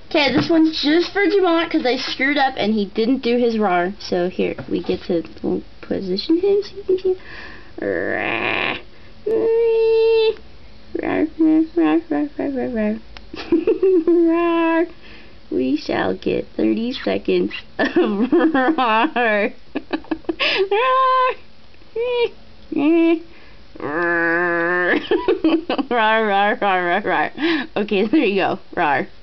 Okay, this one's just for Dumont because I screwed up and he didn't do his Rawr. So here, we get to position him so you can see. Rawr. Rawr. We shall get 30 seconds of Rawr. Rawr. Rawr. Okay, there you go. Rawr.